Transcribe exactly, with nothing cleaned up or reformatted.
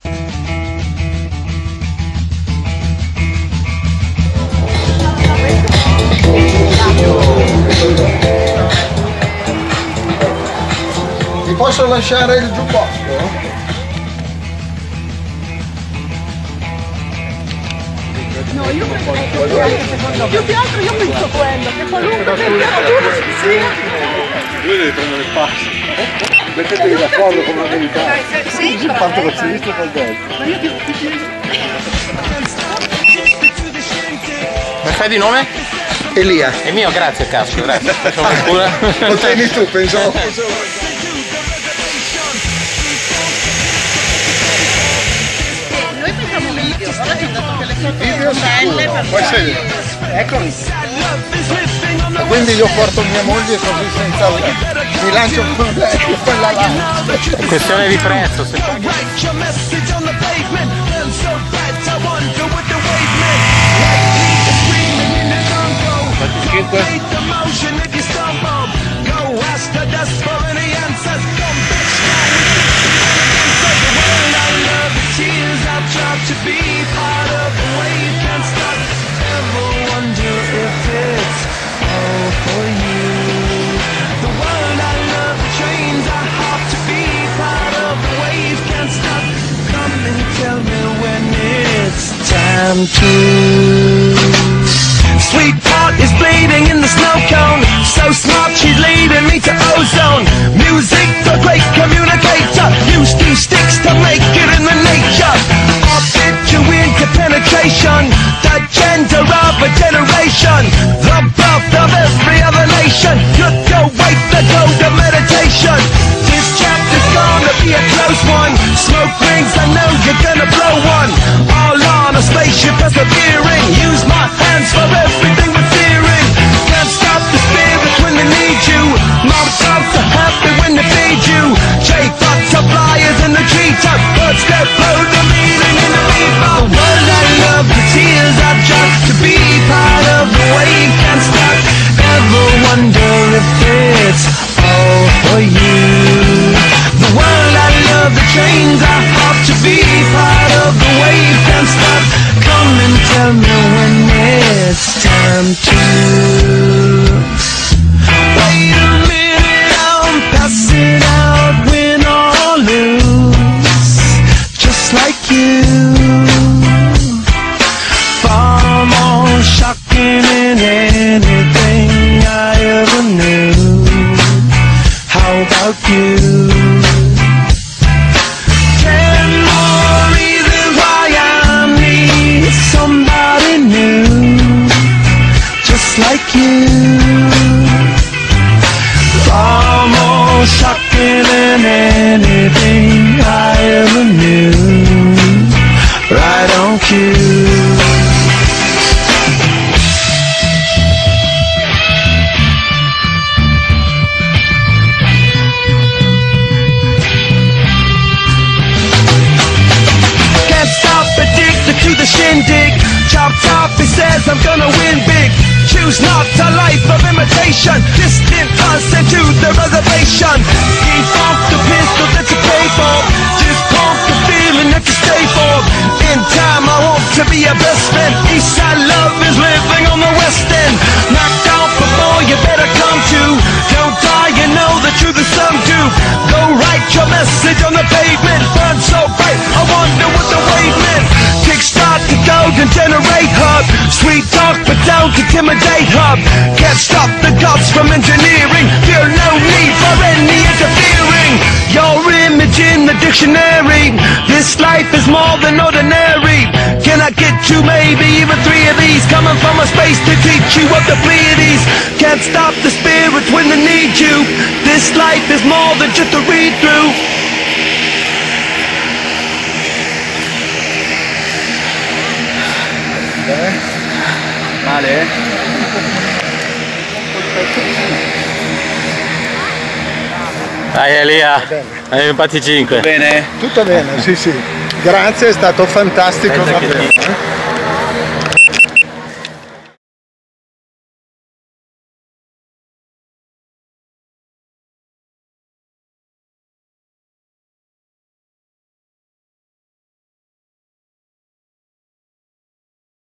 Ti posso lasciare il giubbotto? No, io penso più che altro io penso quello, che qualunque temperatura ci sia. Lui devi prendere il passo. Mettetevi d'accordo con la verità. Sì, parto dal sinistro e dal destro. Ma io ti Come fai di nome? Elia. È mio, grazie cazzo, grazie. Faccio cura. Lo tieni tu, pensavo. Noi facciamo video, ora ti ho detto che le Video belle per poi sei. Eccomi. E quindi io porto mia moglie così senza mi lancio con lei e quella là. È questione di prezzo, se to be part of the wave, can't stop. Ever wonder if it's all for you? The world I love, the trains I hop to be part of the wave, can't stop. Come and tell me when it's time to. Sweetheart is bleeding in the snow cone. So smart, she's leading me to ozone. Music, the great communicator. Use these sticks to make it in the nature. I'll fit you into penetration. The gender of a generation. The birth of every other nation. You're the weight, the gold of meditation. This chapter's gonna be a close one. Smoke rings, I know you're gonna blow one. All on a spaceship persevering. Use my hands for everything we're fearing. Can't stop the spirit when they need you. Mom dogs are happy when they feed you. J butterflies in the treetop. Birds get blown, the meeting in the bebop. The world I love, the tears I drop to be part of the wave. Can't stop. Ever wonder if it's all for you? The world I love, the trains I hop to be part of the wave. Can't stop. Come and tell me when it's time to. Wait a minute, I'm passing out, win or lose, just like you. Far more shocking than anything I ever knew. How about you? Ten more reasons why I need somebody new, just like you. Far more shocking than anything I ever knew. Right on cue. To the shindig, chop top, he says I'm gonna win big. Choose not a life of imitation, distant us into the reservation. Defunct the pistol that you pay for, just pump the feeling that you stay for. In time I want to be your best friend. Eastside love is living on the west end. Knocked out before you better come to. Don't die, you know the truth is some do. Go write your message on the pavement. Burn so bright, I wonder what the wave meant. Kickstart the golden generate hub. Sweet talk but don't intimidate hub. Can't stop the gods from engineering. Feel no need for any interfering. Your image in the dictionary. This life is more than ordinary. Can I get you maybe even three of these? Coming from a space to teach you of the Pleiades. Can't stop the spirit when they need you. This life is more than just a read through. Male? Dai Elia, hai impatti cinque. Bene? Tutto bene, sì sì. Grazie, è stato fantastico.